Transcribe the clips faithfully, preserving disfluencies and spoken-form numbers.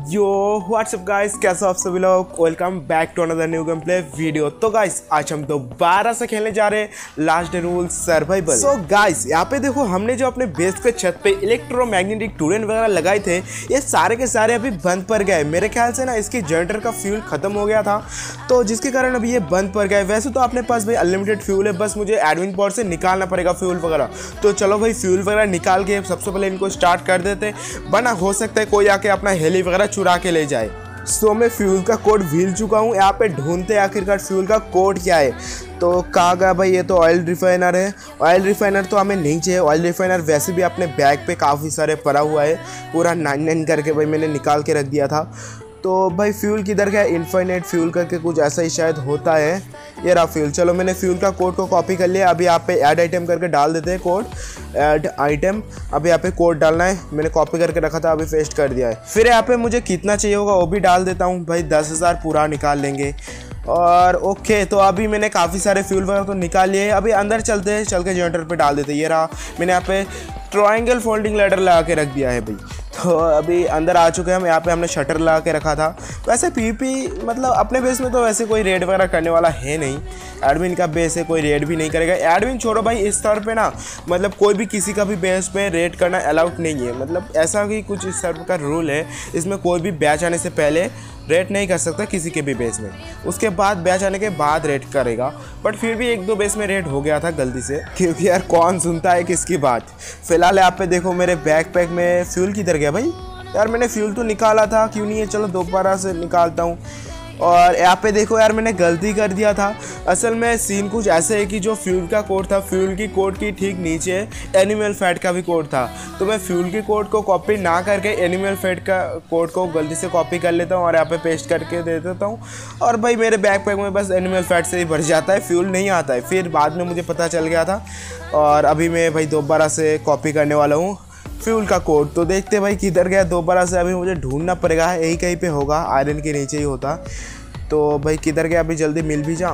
यो WhatsApp guys, कैसे हो आप सभी लोग। Welcome back to another new game play video. तो गाइस आज हम दोबारा से खेलने जा रहे हैं last day rule survival. So guys यहाँ पे देखो, हमने जो अपने बेस के छत पे इलेक्ट्रोमैग्नेटिक टूरेंट वगैरह लगाए थे, ये सारे के सारे अभी बंद पड़ गए। मेरे ख्याल से ना इसकी जनरेटर का फ्यूल खत्म हो गया था, तो जिसके कारण अभी ये बंद पड़ गए। वैसे तो अपने पास भाई अनलिमिटेड फ्यूल है, बस मुझे एडमिन पॉड से निकालना पड़ेगा फ्यूल वगैरह। तो चलो भाई फ्यूल वगैरह निकाल के सबसे पहले इनको स्टार्ट कर देते, वरना हो सकता है कोई आके अपना हेली वगैरह चुरा के ले जाए। सो so, मैं फ्यूल का कोड भूल चुका हूँ। यहाँ पे ढूंढते आखिरकार फ्यूल का कोड क्या है। तो कहाँ गया भाई, ये तो ऑयल रिफाइनर है। ऑयल रिफाइनर तो हमें नहीं चाहिए। ऑयल रिफाइनर वैसे भी अपने बैग पे काफ़ी सारे पड़ा हुआ है, पूरा नाइन नाइन करके भाई मैंने निकाल के रख दिया था। तो भाई फ्यूल किधर गया, इन्फाइनाइट फ्यूल करके कुछ ऐसा ही शायद होता है। ये रहा फ्यूल। चलो मैंने फ्यूल का कोड को कॉपी कर लिया। अभी यहाँ पे ऐड आइटम करके डाल देते हैं कोड, ऐड आइटम। अभी यहाँ पे कोड डालना है, मैंने कॉपी करके रखा था, अभी पेस्ट कर दिया है। फिर यहाँ पे मुझे कितना चाहिए होगा वो भी डाल देता हूँ भाई, दस हज़ार पूरा निकाल लेंगे। और ओके, तो अभी मैंने काफ़ी सारे फ्यूल वगैरह तो निकाल लिए। अभी अंदर चलते हैं, चल के जनरेटर पे डाल देते हैं। ये रहा, मैंने यहाँ पे ट्रायंगल फोल्डिंग लैडर लगा के रख दिया है भाई। तो अभी अंदर आ चुके हैं हम। यहाँ पे हमने शटर लगा के रखा था। वैसे पीपी मतलब अपने बेस में तो वैसे कोई रेड वगैरह करने वाला है नहीं। एडमिन का बेस है, कोई रेड भी नहीं करेगा। एडमिन छोड़ो भाई, इस स्तर पे ना मतलब कोई भी किसी का भी बेस पे रेड करना अलाउड नहीं है। मतलब ऐसा कि कुछ इस स्तर का रूल है, इसमें कोई भी बैच आने से पहले रेड नहीं कर सकता किसी के भी बेस में। उसके बाद बैच आने के बाद रेड करेगा। बट फिर भी एक दो बेस में रेड हो गया था गलती से, क्योंकि यार कौन सुनता है किसकी बात। फिलहाल यहाँ पे देखो मेरे बैकपैक में फ्यूल किधर गया भाई। यार मैंने फ्यूल तो निकाला था, क्यों नहीं है, चलो दोबारा से निकालता हूँ। और यहाँ पे देखो यार मैंने गलती कर दिया था। असल में सीन कुछ ऐसे है कि जो फ्यूल का कोड था, फ्यूल की कोड की ठीक नीचे एनिमल फैट का भी कोड था। तो मैं फ्यूल की कोड को कॉपी ना करके एनिमल फैट का कोड को गलती से कॉपी कर लेता हूँ और यहाँ पे पेस्ट करके दे देता हूँ। और भाई मेरे बैकपैक में बस एनिमल फैट से ही भर जाता है, फ्यूल नहीं आता है। फिर बाद में मुझे पता चल गया था, और अभी मैं भाई दोबारा से कॉपी करने वाला हूँ फ्यूल का कोड। तो देखते भाई किधर गया दोबारा से। अभी मुझे ढूंढना पड़ेगा, यही कहीं पे होगा, आयरन के नीचे ही होता। तो भाई किधर गया, अभी जल्दी मिल भी जा।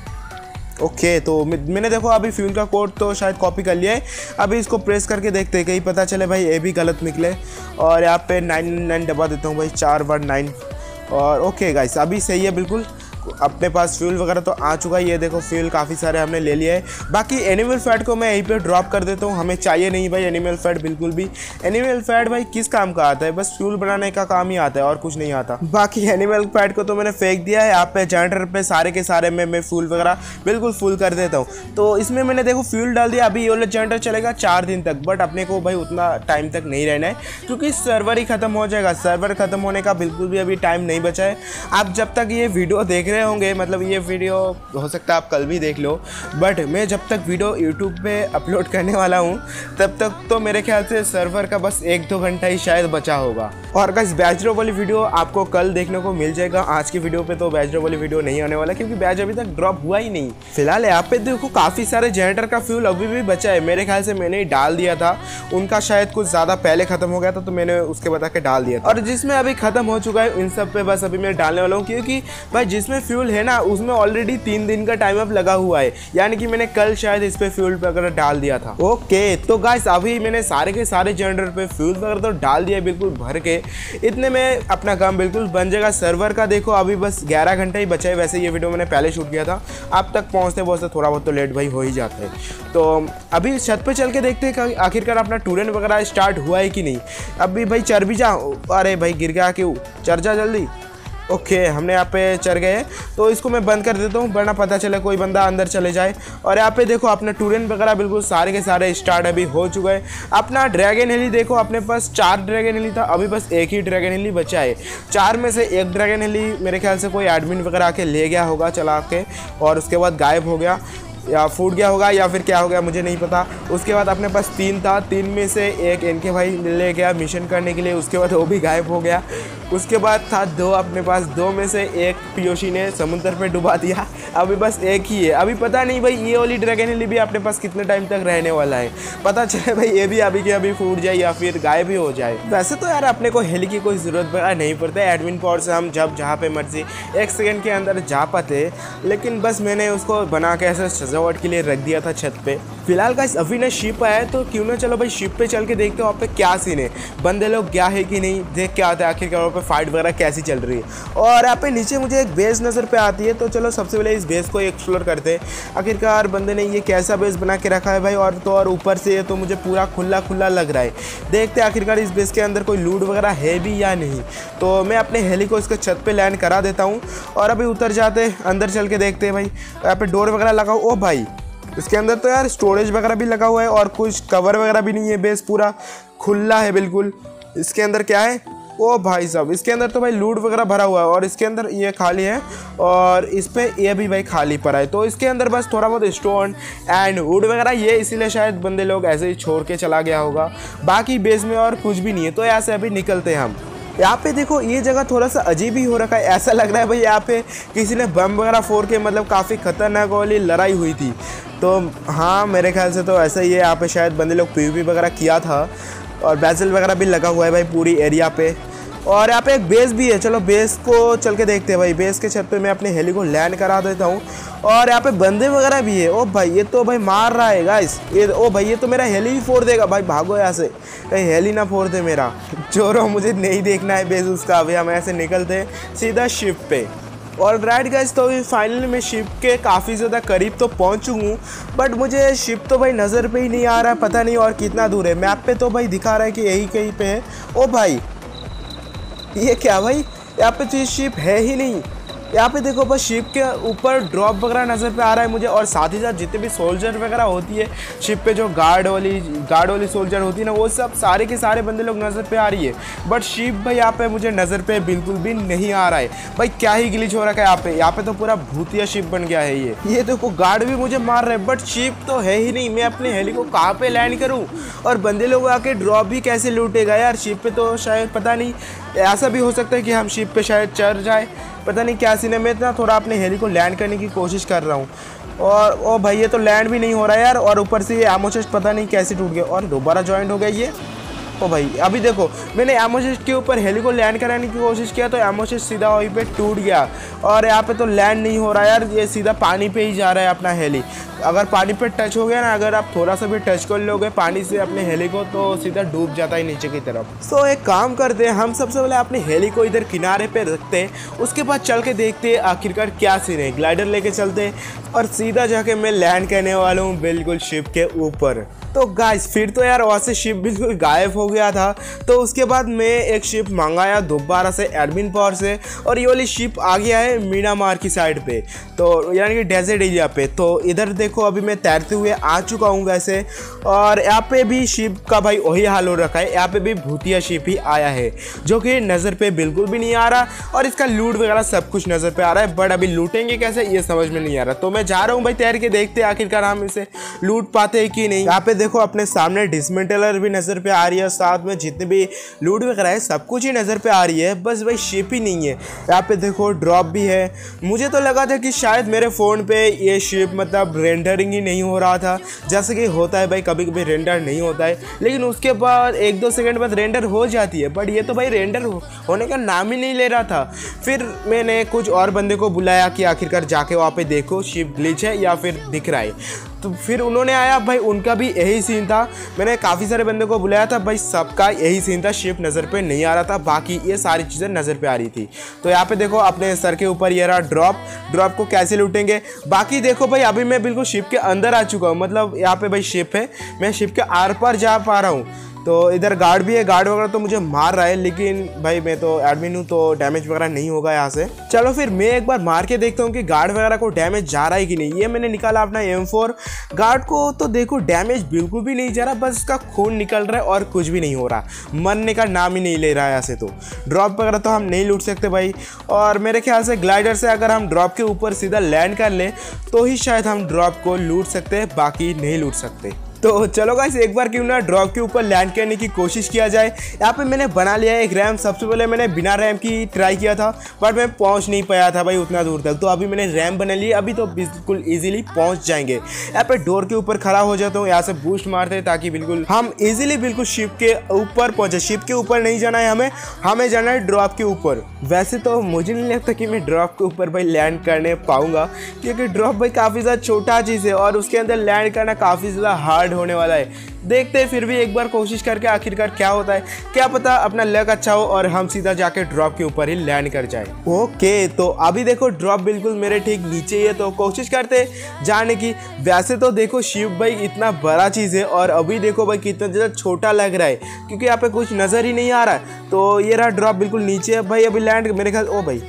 ओके, तो मैंने देखो अभी फ्यूल का कोड तो शायद कॉपी कर लिया है। अभी इसको प्रेस करके देखते हैं, कहीं पता चले भाई ये भी गलत निकले। और यहाँ पे नाइन नाइन दबा देता हूँ भाई, चार वन नाइन। और ओके गाइस, अभी सही है बिल्कुल। अपने पास फ्यूल वगैरह तो आ चुका है। ये देखो फ्यूल काफ़ी सारे हमने ले लिए है। बाकी एनिमल फैट को मैं यहीं पे ड्रॉप कर देता हूँ, हमें चाहिए नहीं भाई एनिमल फैट बिल्कुल भी। एनिमल फैट भाई किस काम का आता है, बस फ्यूल बनाने का काम ही आता है और कुछ नहीं आता। बाकी एनिमल फैट को तो मैंने फेंक दिया है। यहाँ पे जनरेटर पे सारे के सारे में मैं फ्यूल वगैरह बिल्कुल फुल कर देता हूँ। तो इसमें मैंने देखो फ्यूल डाल दिया। अभी ये वाला जनरेटर चलेगा चार दिन तक, बट अपने को भाई उतना टाइम तक नहीं रहना है, क्योंकि सर्वर ही खत्म हो जाएगा। सर्वर खत्म होने का बिल्कुल भी अभी टाइम नहीं बचा है। आप जब तक ये वीडियो देख रहे होंगे, मतलब ये वीडियो हो सकता है आप कल भी देख लो, बट मैं जब तक वीडियो यूट्यूब पे अपलोड करने वाला हूँ तब तक तो मेरे ख्याल से सर्वर का बस एक दो घंटा ही शायद बचा होगा। और गाइस बैच ड्रॉप वाली वीडियो आपको कल देखने को मिल जाएगा। आज की वीडियो पे तो बैच ड्रॉप वाली वीडियो नहीं आने वाला, क्योंकि बैच अभी तक ड्रॉप हुआ ही नहीं। फिलहाल यहाँ पे देखो काफ़ी सारे जनरेटर का फ्यूल अभी भी बचा है। मेरे ख्याल से मैंने ही डाल दिया था, उनका शायद कुछ ज़्यादा पहले ख़त्म हो गया था, तो मैंने उसके बता के डाल दिया था। और जिसमें अभी ख़त्म हो चुका है, इन सब पे बस अभी मैं डालने वाला हूँ, क्योंकि भाई जिसमें फ्यूल है ना उसमें ऑलरेडी तीन दिन का टाइम अप लगा हुआ है। यानी कि मैंने कल शायद इस पे फ्यूल वगैरह डाल दिया था। ओके, तो गाइस अभी मैंने सारे के सारे जनरेटर पे फ्यूल वगैरह तो डाल दिया बिल्कुल भर के। इतने में अपना काम बिल्कुल बन जाएगा। सर्वर का देखो अभी बस ग्यारह घंटे ही बचा है। वैसे ये वीडियो मैंने पहले शूट किया था, आप तक पहुँचते पहुँचते थोड़ा बहुत तो लेट भाई हो ही जाता है। तो अभी छत पे चल के देखते हैं कि आखिरकार अपना टूरेंट वगैरह स्टार्ट हुआ है कि नहीं। अभी भाई चढ़ भी जाओ। अरे भाई गिर गया क्यों, चढ़ जा जल्दी। ओके okay, हमने यहाँ पे चढ़ गए, तो इसको मैं बंद कर देता हूँ, वरना पता चले कोई बंदा अंदर चले जाए। और यहाँ पे देखो अपने टूरेंट वगैरह बिल्कुल सारे के सारे स्टार्ट अभी हो चुका है। अपना ड्रैगन हेली देखो, अपने पास चार ड्रैगन हेली था, अभी बस एक ही ड्रैगन हेली बचा है। चार में से एक ड्रैगन हेली मेरे ख्याल से कोई एडमिन वगैरह आके ले गया होगा चला के, और उसके बाद गायब हो गया या फूट गया होगा या फिर क्या हो गया मुझे नहीं पता। उसके बाद अपने पास तीन था, तीन में से एक इनके भाई ले गया मिशन करने के लिए, उसके बाद वो भी गायब हो गया। उसके बाद था दो अपने पास, दो में से एक पीओशी ने समुद्र पे डुबा दिया। अभी बस एक ही है। अभी पता नहीं भाई ये वाली ड्रैगन हेली भी अपने पास कितने टाइम तक रहने वाला है, पता चले भाई ये भी अभी के अभी फूट जाए या फिर गायब भी हो जाए। वैसे तो यार अपने को हेली की कोई ज़रूरत नहीं पड़ता है, एडमिन पॉड से हम जब जहाँ पे मर्जी एक सेकेंड के अंदर जा पाते। लेकिन बस मैंने उसको बना के ऐसे सजावट के लिए रख दिया था छत पे। फिलहाल गाइस अभी ना शिप आया है, तो क्यों ना चलो भाई शिप पे चल के देखते हो वहाँ पे क्या सीन है, बंदे लोग क्या है कि नहीं, देख के आते हैं आखिरकार वहाँ पे फाइट वगैरह कैसी चल रही है। और यहाँ पे नीचे मुझे एक बेस नज़र पे आती है, तो चलो सबसे पहले इस बेस को एक्सप्लोर करते हैं। आखिरकार बंदे ने ये कैसा बेस बना के रखा है भाई, और तो और ऊपर से ये तो मुझे पूरा खुला खुला लग रहा है। देखते हैं आखिरकार इस बेस के अंदर कोई लूट वगैरह है भी या नहीं। तो मैं अपने हेली को इसके छत पे लैंड करा देता हूँ और अभी उतर जाते अंदर चल के देखते हैं भाई। यहाँ पे डोर वगैरह लगा, ओ भाई इसके अंदर तो यार स्टोरेज वगैरह भी लगा हुआ है और कुछ कवर वगैरह भी नहीं है, बेस पूरा खुला है बिल्कुल। इसके अंदर क्या है, ओ भाई साहब इसके अंदर तो भाई लूट वगैरह भरा हुआ है और इसके अंदर ये खाली है और इस पे ये भी भाई खाली पड़ा है। तो इसके अंदर बस थोड़ा बहुत स्टोन एंड वुड वगैरह, ये इसीलिए शायद बंदे लोग ऐसे ही छोड़ के चला गया होगा। बाकी बेस में और कुछ भी नहीं है। तो यहाँ से अभी निकलते हैं हम। यहाँ पे देखो ये जगह थोड़ा सा अजीब ही हो रखा है, ऐसा लग रहा है भाई यहाँ पे किसी ने बम वगैरह फोड़ के मतलब काफ़ी खतरनाक वाली लड़ाई हुई थी। तो हाँ मेरे ख्याल से तो ऐसा ही है, यहाँ पे शायद बंदे लोग पीवीपी वगैरह किया था और बैजल वगैरह भी लगा हुआ है भाई पूरी एरिया पे। और यहाँ पे एक बेस भी है, चलो बेस को चल के देखते हैं भाई। बेस के छत पे मैं अपने हेली को लैंड करा देता हूँ और यहाँ पे बंदे वगैरह भी है। ओ भाई ये तो भाई मार रहा है गाइस, ये ओ भाई ये तो मेरा हेली ही फोड़ देगा भाई, भागो यहाँ से, कहीं हेली ना फोड़ दे मेरा। चोरों मुझे नहीं देखना है बेस उसका। अभी हम ऐसे निकलते हैं सीधा शिप पे। और राइट गाइस, तो फाइनली मैं शिप के काफ़ी ज़्यादा करीब तो पहुंच चुका हूँ, बट मुझे शिप तो भाई नज़र पे ही नहीं आ रहा है, पता नहीं और कितना दूर है। मैप पे तो भाई दिखा रहा है कि यही कहीं पे है। ओ भाई ये क्या भाई, यहाँ पे तो ये शिप है ही नहीं। यहाँ पे देखो बस शिप के ऊपर ड्रॉप वगैरह नज़र पे आ रहा है मुझे, और साथ ही साथ जितने भी सोल्जर वगैरह होती है शिप पे, जो गार्ड वाली गार्ड वाली सोल्जर होती है ना, वो सब सारे के सारे बंदे लोग नज़र पे आ रही है। बट शिप भाई यहाँ पे मुझे नज़र पे बिल्कुल भी नहीं आ रहा है भाई। क्या ही ग्लिच हो रखा है यहाँ पे। यहाँ पे तो पूरा भूतिया शिप बन गया है ये। ये देखो गार्ड भी मुझे मार रहे हैं बट शिप तो है ही नहीं। मैं अपने हेली को कहाँ पे लैंड करूँ और बंदे लोग आके ड्रॉप भी कैसे लूटेगा यार। शिप पे तो शायद पता नहीं, ऐसा भी हो सकता है कि हम शिप पे शायद चढ़ जाए, पता नहीं क्या सीन है। मैं इतना थोड़ा अपने हेली को लैंड करने की कोशिश कर रहा हूँ और ओ भाई ये तो लैंड भी नहीं हो रहा है यार। और ऊपर से ये एमो चेस्ट पता नहीं कैसे टूट गया और दोबारा ज्वाइंट हो गया ये। ओ भाई अभी देखो मैंने एमो चेस्ट के ऊपर हेली को लैंड कराने की कोशिश किया तो एमो चेस्ट सीधा वहीं पे टूट गया और यहाँ पे तो लैंड नहीं हो रहा यार। ये सीधा पानी पे ही जा रहा है अपना हेली। अगर पानी पे टच हो गया ना, अगर आप थोड़ा सा भी टच कर लोगे पानी से अपने हेली को, तो सीधा डूब जाता है नीचे की तरफ। सो एक काम करते हैं, हम सबसे पहले अपने हेली को इधर किनारे पे रखते हैं, उसके बाद चल के देखते हैं आखिरकार क्या सीन है। ग्लाइडर लेके चलते हैं और सीधा जाके मैं लैंड करने वाला हूँ बिल्कुल शिप के ऊपर। तो गाइस फिर तो यार वहाँ से शिप बिल्कुल गायब हो गया था। तो उसके बाद मैं एक शिप मंगाया दोबारा से एडमिन पावर से, और ये वाली शिप आ गया है मीनामार की साइड पे, तो यानी कि डेजर्ट एरिया पे। तो इधर देखो अभी मैं तैरते हुए आ चुका हूँ वैसे, और यहाँ पे भी शिप का भाई वही हाल हो रखा है। यहाँ पे भी भूतिया शिप ही आया है जो कि नज़र पे बिल्कुल भी नहीं आ रहा, और इसका लूट वगैरह सब कुछ नज़र पे आ रहा है, बट अभी लूटेंगे कैसे ये समझ में नहीं आ रहा। तो मैं जा रहा हूँ भाई तैर के, देखते आखिरकार हम इसे लूट पाते हैं कि नहीं। यहाँ पे देखो अपने सामने डिसमेंटलर भी नज़र पे आ रही है, साथ में जितने भी लूट वगैरह है सब कुछ ही नज़र पे आ रही है, बस भाई शिप ही नहीं है। यहाँ पे देखो ड्रॉप भी है। मुझे तो लगा था कि शायद मेरे फ़ोन पे ये शिप मतलब रेंडरिंग ही नहीं हो रहा था, जैसे कि होता है भाई कभी कभी रेंडर नहीं होता है, लेकिन उसके बाद एक दो सेकंड बाद रेंडर हो जाती है। बट ये तो भाई रेंडर हो, होने का नाम ही नहीं ले रहा था। फिर मैंने कुछ और बंदे को बुलाया कि आखिरकार जाके वहाँ पे देखो शिप ग्लिच है या फिर दिख रहा है। तो फिर उन्होंने आया भाई, उनका भी यही सीन था। मैंने काफ़ी सारे बंदे को बुलाया था भाई, सबका यही सीन था, शिप नज़र पे नहीं आ रहा था, बाकी ये सारी चीज़ें नज़र पे आ रही थी। तो यहाँ पे देखो अपने सर के ऊपर ये रहा ड्रॉप। ड्रॉप को कैसे लूटेंगे बाकी देखो भाई। अभी मैं बिल्कुल शिप के अंदर आ चुका हूँ, मतलब यहाँ पे भाई शिप है, मैं शिप के आर पार जा पा रहा हूँ। तो इधर गार्ड भी है, गार्ड वगैरह तो मुझे मार रहा है, लेकिन भाई मैं तो एडमिन हूँ तो डैमेज वगैरह नहीं होगा यहाँ से। चलो फिर मैं एक बार मार के देखता हूँ कि गार्ड वगैरह को डैमेज जा रहा है कि नहीं। ये मैंने निकाला अपना एम फोर। गार्ड को तो देखो डैमेज बिल्कुल भी नहीं जा रहा, बस उसका खून निकल रहा है और कुछ भी नहीं हो रहा, मरने का नाम ही नहीं ले रहा है ऐसे। तो ड्रॉप वगैरह तो हम नहीं लूट सकते भाई, और मेरे ख्याल से ग्लाइडर से अगर हम ड्रॉप के ऊपर सीधा लैंड कर ले तो ही शायद हम ड्रॉप को लूट सकते हैं, बाकी नहीं लूट सकते। तो चलो गाइस एक बार क्यों ना ड्रॉप के ऊपर लैंड करने की कोशिश किया जाए। यहाँ पे मैंने बना लिया है एक रैम। सबसे पहले मैंने बिना रैम की ट्राई किया था, बट मैं पहुँच नहीं पाया था भाई उतना दूर तक। तो अभी मैंने रैम बना ली, अभी तो बिल्कुल ईजिली पहुँच जाएंगे। यहाँ पे डोर के ऊपर खड़ा हो जाता हूँ, यहाँ से बूस्ट मारते हैं ताकि बिल्कुल हम ईजिली बिल्कुल शिप के ऊपर पहुँचे। शिप के ऊपर नहीं जाना है हमें, हमें जाना है ड्रॉप के ऊपर। वैसे तो मुझे नहीं लगता कि मैं ड्रॉप के ऊपर भाई लैंड करने पाऊँगा, क्योंकि ड्रॉप भाई काफ़ी ज़्यादा छोटा चीज़ है और उसके अंदर लैंड करना काफ़ी ज़्यादा हार्ड लैंड होने वाला है। देखते हैं फिर भी एक बार कोशिश करके आखिरकार क्या होता है, क्या पता अपना लक अच्छा हो और हम सीधा जाके ड्रॉप के ऊपर ही लैंड कर जाए। ओके, तो अभी देखो ड्रॉप बिल्कुल मेरे ठीक नीचे ही है, तो कोशिश करते जाने की। वैसे तो देखो शिव भाई इतना बड़ा चीज़ है और अभी देखो भाई कितना ज़्यादा छोटा लग रहा है क्योंकि यहाँ पे कुछ नज़र ही नहीं आ रहा है। तो ये रहा ड्रॉप बिल्कुल नीचे है भाई। अभी लैंड मेरे ख्याल, ओ भाई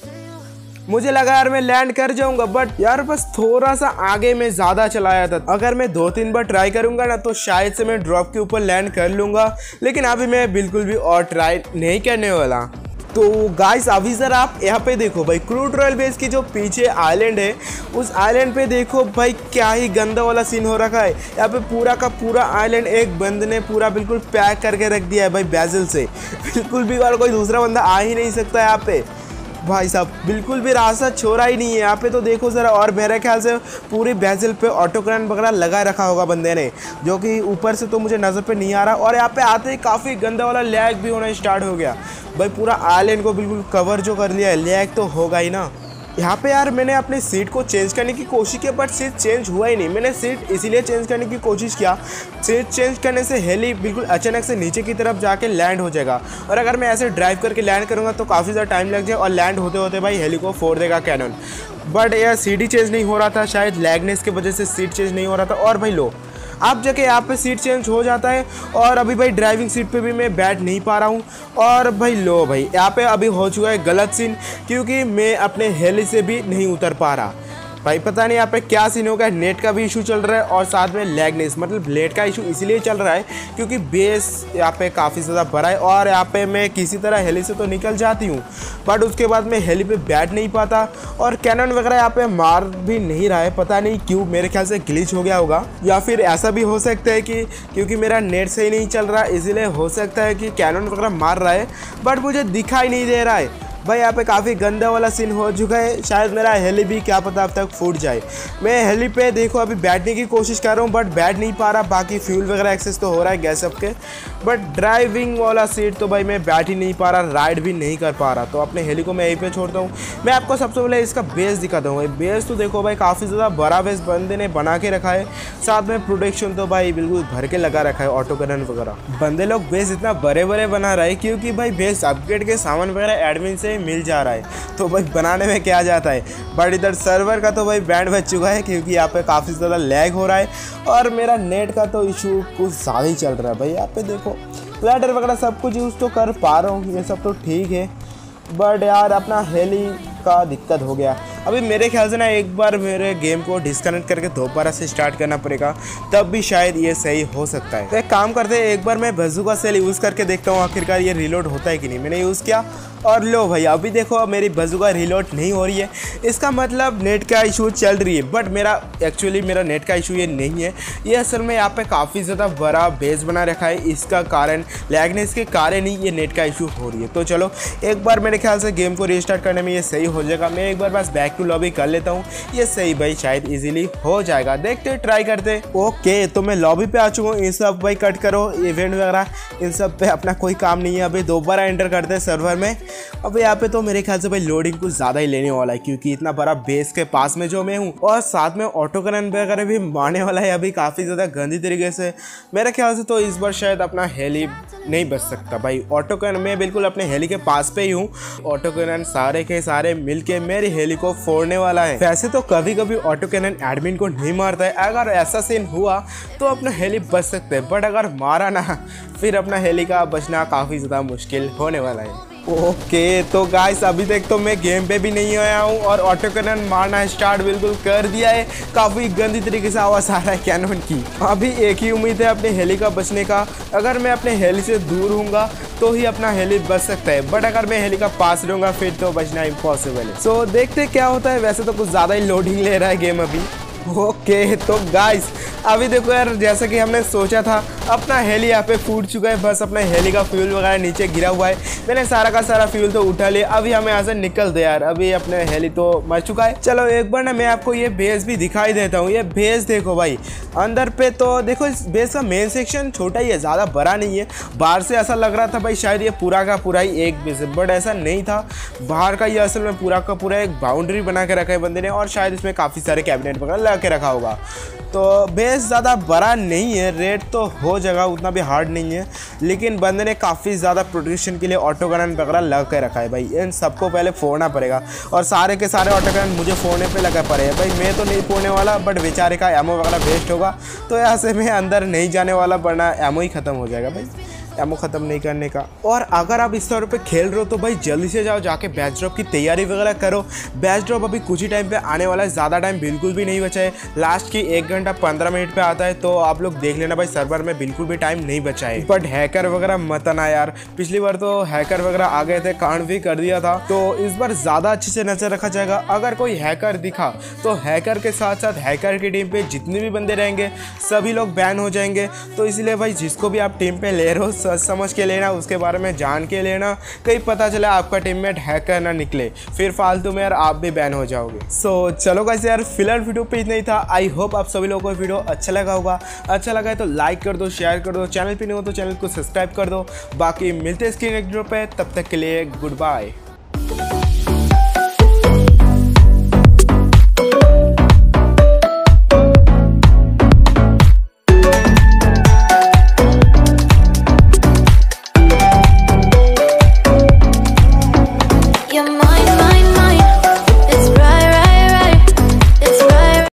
मुझे लगा यार मैं लैंड कर जाऊंगा, बट यार बस थोड़ा सा आगे मैं ज़्यादा चलाया था। अगर मैं दो तीन बार ट्राई करूंगा ना तो शायद से मैं ड्रॉप के ऊपर लैंड कर लूँगा, लेकिन अभी मैं बिल्कुल भी और ट्राई नहीं करने वाला। तो गाइस अभी सर आप यहाँ पे देखो भाई, क्रूड रॉयल बेस की जो पीछे आइलैंड है उस आइलैंड पे देखो भाई क्या ही गंदा वाला सीन हो रखा है। यहाँ पे पूरा का पूरा आइलैंड एक बंद ने पूरा बिल्कुल पैक करके रख दिया है भाई बेजल से। बिल्कुल भी और कोई दूसरा बंदा आ ही नहीं सकता यहाँ पे भाई साहब, बिल्कुल भी रास्ता छोड़ा ही नहीं है यहाँ पे। तो देखो ज़रा, और मेरे ख्याल से पूरी बेजल पे ऑटो क्रैन वगैरह लगा रखा होगा बंदे ने, जो कि ऊपर से तो मुझे नज़र पे नहीं आ रहा। और यहाँ पे आते ही काफ़ी गंदा वाला लैग भी होना स्टार्ट हो गया भाई। पूरा आइलैंड को बिल्कुल कवर जो कर लिया है, लैग तो होगा ही ना। यहाँ पे यार मैंने अपने सीट को चेंज करने की कोशिश की बट सीट चेंज हुआ ही नहीं। मैंने सीट इसीलिए चेंज करने की कोशिश किया, सीट चेंज करने से हेली बिल्कुल अचानक से नीचे की तरफ जाके लैंड हो जाएगा, और अगर मैं ऐसे ड्राइव करके लैंड करूँगा तो काफ़ी ज़्यादा टाइम लग जाए और लैंड होते होते भाई हेली को फोड़ देगा कैनन। बट यार सीट ही चेंज नहीं हो रहा था, शायद लैगनेस की वजह से सीट चेंज नहीं हो रहा था। और भाई लो आप जगह यहाँ पे सीट चेंज हो जाता है और अभी भाई ड्राइविंग सीट पे भी मैं बैठ नहीं पा रहा हूँ। और भाई लो भाई यहाँ पे अभी हो चुका है गलत सीन, क्योंकि मैं अपने हेली से भी नहीं उतर पा रहा भाई। पता नहीं यहाँ पे क्या सीन हो गया, नेट का भी इशू चल रहा है और साथ में लैगनेस मतलब ब्लेड का इशू इसलिए चल रहा है क्योंकि बेस यहाँ पे काफ़ी ज़्यादा बड़ा है। और यहाँ पे मैं किसी तरह हेली से तो निकल जाती हूँ बट उसके बाद मैं हेली पे बैठ नहीं पाता और कैनन वगैरह यहाँ पे मार भी नहीं रहा है, पता नहीं क्यों। मेरे ख्याल से ग्लिच हो गया होगा, या फिर ऐसा भी हो सकता है कि क्योंकि मेरा नेट सही नहीं चल रहा इसीलिए हो सकता है कि कैनन वगैरह मार रहा है बट मुझे दिखाई नहीं दे रहा है भाई। यहाँ पे काफ़ी गंदा वाला सीन हो चुका है, शायद मेरा हेली भी क्या पता अब तक फूट जाए। मैं हेली पे देखो अभी बैठने की कोशिश कर रहा हूँ बट बैठ नहीं पा रहा। बाकी फ्यूल वगैरह एक्सेस तो हो रहा है गैस अप के, बट ड्राइविंग वाला सीट तो भाई मैं बैठ ही नहीं पा रहा, राइड भी नहीं कर पा रहा। तो अपने हेली को मैं यहीं पे छोड़ता हूँ। मैं आपको सबसे पहले इसका बेस दिखाता हूँ भाई। बेस तो देखो भाई काफ़ी ज़्यादा बड़ा बेस बंदे ने बना के रखा है, साथ में प्रोटेक्शन तो भाई बिल्कुल भर के लगा रखा है, ऑटो कैनन वगैरह। बंदे लोग बेस इतना बड़े बड़े बना रहा है क्योंकि भाई बेस अपग्रेड के सामान वगैरह एडमिन से मिल जा रहा है, तो भाई बनाने में क्या जाता है। बट इधर सर्वर का तो भाई बैंड बज चुका है क्योंकि यहाँ पे काफ़ी ज़्यादा लैग हो रहा है और मेरा नेट का तो इशू कुछ ज़्यादा ही चल रहा है भाई। यहाँ पे देखो फ्लैटर वगैरह सब कुछ यूज़ तो कर पा रहा हूँ, ये सब तो ठीक है, बट यार अपना हेली का दिक्कत हो गया। अभी मेरे ख्याल से ना एक बार मेरे गेम को डिस्कनेक्ट करके दोबारा से स्टार्ट करना पड़ेगा, तब भी शायद ये सही हो सकता है। तो एक काम करते हैं, एक बार मैं बज़ूका सेल यूज़ करके देखता हूँ आखिरकार ये रिलोड होता है कि नहीं। मैंने यूज़ किया और लो भाई अभी देखो मेरी बज़ूका रिलोड नहीं हो रही है, इसका मतलब नेट का इशू चल रही है। बट मेरा एक्चुअली मेरा नेट का इशू ये नहीं है, ये असल में यहाँ पे काफ़ी ज़्यादा बड़ा बेस बना रखा है, इसका कारण लैगनेस के कारण ही ये नेट का इशू हो रही है। तो चलो एक बार मेरे ख्याल से गेम को रीस्टार्ट करने में ये सही हो जाएगा। मैं एक बार बस बैक टू लॉबी कर लेता हूँ, ये सही भाई शायद इजीली हो जाएगा। देखते ट्राई करते। ओके तो मैं लॉबी पे आ चुका हूँ। इन सब भाई कट करो, इवेंट वगैरह इन सब पे अपना कोई काम नहीं है। अभी दोबारा एंटर करते हैं सर्वर में। अब यहाँ पे तो मेरे ख्याल से भाई लोडिंग कुछ ज़्यादा ही लेने वाला है क्योंकि इतना बड़ा बेस के पास में जो मैं हूँ और साथ में ऑटो कैनन वगैरह भी मारने वाला है अभी काफ़ी ज़्यादा गंदी तरीके से। मेरे ख्याल से तो इस बार शायद अपना हेली नहीं बच सकता भाई। ऑटो कैनन में बिल्कुल अपने हेली के पास पे ही हूँ, ऑटो कैनन सारे के सारे मिलके मेरी हेली को फोड़ने वाला है। वैसे तो कभी कभी ऑटो कैनन एडमिन को नहीं मारता है, अगर ऐसा सीन हुआ तो अपना हेली बच सकते हैं, बट अगर मारा ना फिर अपना हेली का बचना काफ़ी ज़्यादा मुश्किल होने वाला है। ओके तो गाइस अभी तक तो मैं गेम पे भी नहीं आया हूँ और ऑटो कैनन मारना स्टार्ट बिल्कुल कर दिया है। काफ़ी गंदी तरीके से आवाज़ आ रहा है कैनन की। अभी एक ही उम्मीद है अपने हेली का बचने का, अगर मैं अपने हेली से दूर हूँगा तो ही अपना हेली बच सकता है, बट अगर मैं हेली का पास रहूँगा फिर तो बचना इम्पॉसिबल है। सो so, देखते क्या होता है। वैसे तो कुछ ज़्यादा ही लोडिंग ले रहा है गेम अभी। ओके तो गाइस अभी देखो यार, जैसा कि हमने सोचा था अपना हेली यहाँ पे फूट चुका है, बस अपना हेली का फ्यूल वगैरह नीचे गिरा हुआ है। मैंने सारा का सारा फ्यूल तो उठा लिया, अभी हमें यहाँ से निकल दे यार, अभी अपने हेली तो मर चुका है। चलो एक बार ना मैं आपको ये बेस भी दिखाई देता हूँ। ये बेस देखो भाई अंदर पे, तो देखो इस बेस का मेन सेक्शन छोटा ही है, ज़्यादा बड़ा नहीं है। बाहर से ऐसा लग रहा था भाई शायद ये पूरा का पूरा ही एक बेस है, बट ऐसा नहीं था। बाहर का ये असल में पूरा का पूरा एक बाउंड्री बना के रखा है बंदे ने और शायद इसमें काफ़ी सारे कैबिनेट वगैरह लगा के रखा होगा। तो बेस ज़्यादा बड़ा नहीं है, रेड तो हो जाएगा, उतना भी हार्ड नहीं है, लेकिन बंदे ने काफ़ी ज़्यादा प्रोटेक्शन के लिए ऑटो गन वगैरह लगा के रखा है भाई। इन सबको पहले फोड़ना पड़ेगा और सारे के सारे ऑटो गन मुझे फोड़ने पे लगा पड़े भाई। मैं तो नहीं फोड़ने वाला, बट बेचारे का एमओ वगैरह वेस्ट होगा, तो यहाँ से मैं अंदर नहीं जाने वाला, वरना एमओ ही ख़त्म हो जाएगा भाई, एमओ ख़त्म नहीं करने का। और अगर आप इस तौर पे खेल रहे हो तो भाई जल्दी से जाओ, जाके बैच ड्रॉप की तैयारी वगैरह करो। बैच ड्रॉप अभी कुछ ही टाइम पे आने वाला है, ज़्यादा टाइम बिल्कुल भी नहीं बचा है, लास्ट की एक घंटा पंद्रह मिनट पे आता है, तो आप लोग देख लेना भाई, सर्वर में बिल्कुल भी टाइम नहीं बचा है। बट हैकर वगैरह मत आना यार, पिछली बार तो हैकर वगैरह आ गए थे, कांड भी कर दिया था, तो इस बार ज़्यादा अच्छे से नजर रखा जाएगा। अगर कोई हैकर दिखा तो हैकर के साथ साथ हैकर की टीम पे जितने भी बंदे रहेंगे सभी लोग बैन हो जाएंगे। तो इसलिए भाई जिसको भी आप टीम पे ले रहे हो सोच समझ के लेना, उसके बारे में जान के लेना, कहीं पता चला आपका टीममेट हैकर ना निकले, फिर फालतू में यार आप भी बैन हो जाओगे। सो so, चलो गाइस यार फिलहाल वीडियो पे इतना ही था। आई होप आप सभी लोगों को वीडियो अच्छा लगा होगा। अच्छा लगा है तो लाइक कर दो, शेयर कर दो, चैनल पे नहीं हो तो चैनल को सब्सक्राइब कर दो। बाकी मिलते हैं स्क्रीन वीडियो पे, तब तक के लिए गुड बाय। Your mind